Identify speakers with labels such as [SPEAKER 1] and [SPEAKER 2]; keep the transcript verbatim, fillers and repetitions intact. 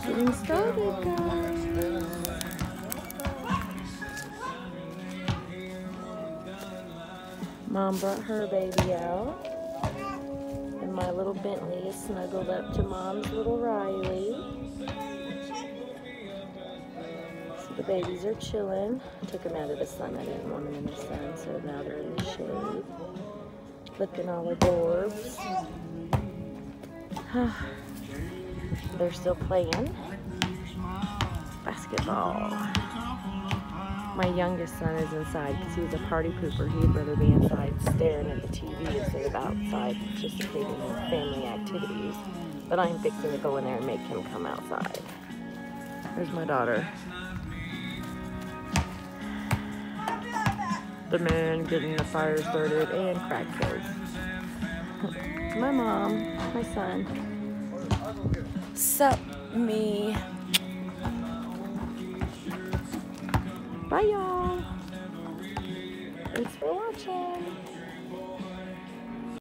[SPEAKER 1] Getting started, guys. Mom brought her baby out. And my little Bentley is snuggled up to Mom's little Riley. So the babies are chilling. I took them out of the sun. I didn't want them in the sun, so now they're in the shade. Looking all adorbs. They're still playing basketball. My youngest son is inside because he's a party pooper. He'd rather be inside staring at the T V instead of outside participating in family activities. But I'm fixing to go in there and make him come outside. There's my daughter. The man getting the fire started and crack jokes. My mom, my son. Sup, me. Bye, y'all. Thanks for watching.